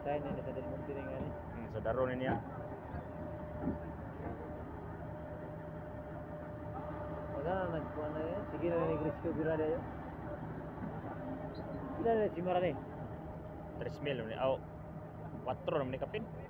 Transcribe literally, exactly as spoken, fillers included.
Saya ni sa Del Monte ning ani. Hmm, sa daro ni niya. Wala na nagkuha na yan. Sige na nag-rescue bira dayo. Ilan na si Marane? tres mil ni. Aw. four naman ni kapin.